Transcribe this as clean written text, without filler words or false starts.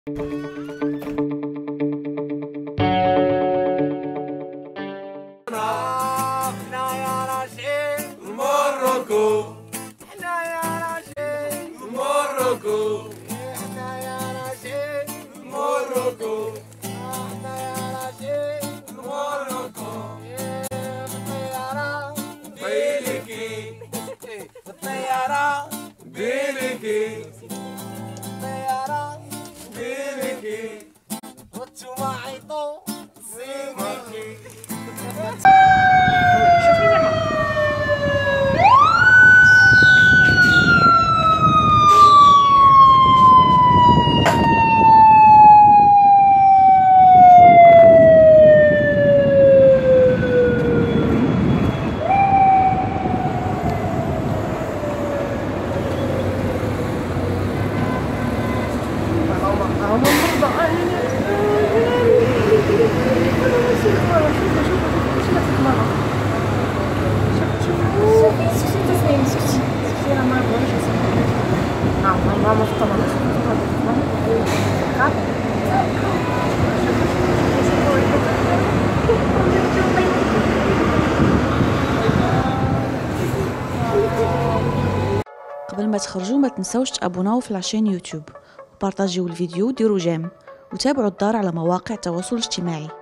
قبل ما تخرجوا ما تنسوش تابوناو في لاشين يوتيوب وبارطاجيو الفيديو وديروا جيم وتابعوا الدار على مواقع التواصل الاجتماعي.